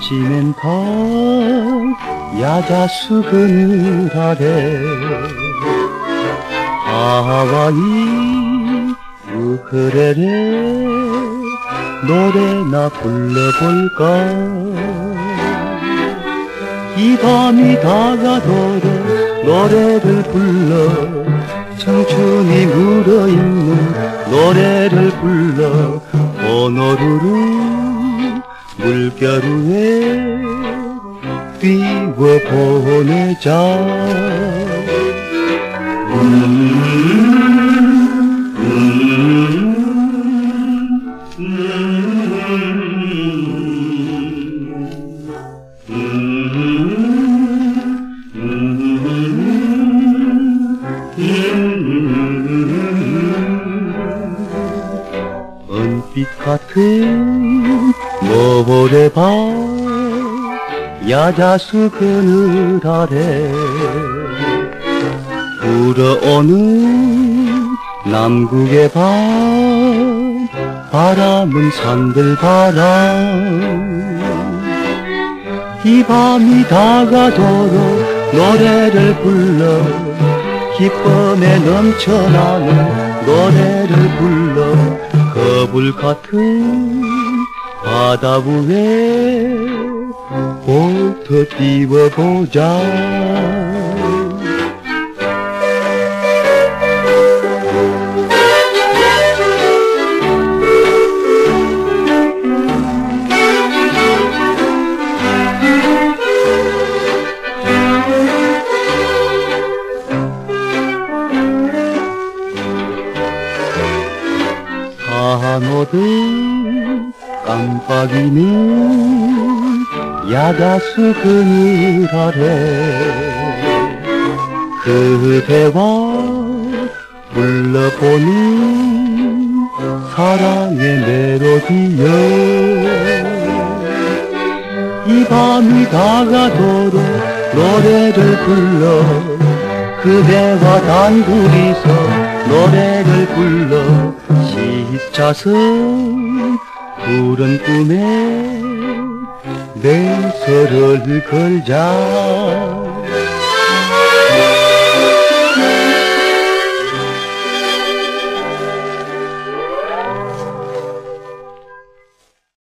시멘탈 야자수 그늘 아래 하와이 우크렐레 노래나 불러볼까. 이 밤이 다가도록 노래를 불러 청춘이 묻어있는 노래를 불러 오노루루 물결 위에 띄워보내자. 은빛 같은 모래밤 야자수 그늘 아래 불어오는 남국의 밤 바람은 산들바람. 이 밤이 다가도록 노래를 불러 기쁨에 넘쳐나는 노래를 불러 거불 같은 바다 위에 볼터 띄워보자. 산호들 깜빡이는 야자수 그늘 아래 그대와 불러보는 사랑의 멜로디여. 이 밤이 다가도록 노래를 불러 그대와 단둘이서 노래를 불러 시차선 푸른 꿈에 내 서를 걸자.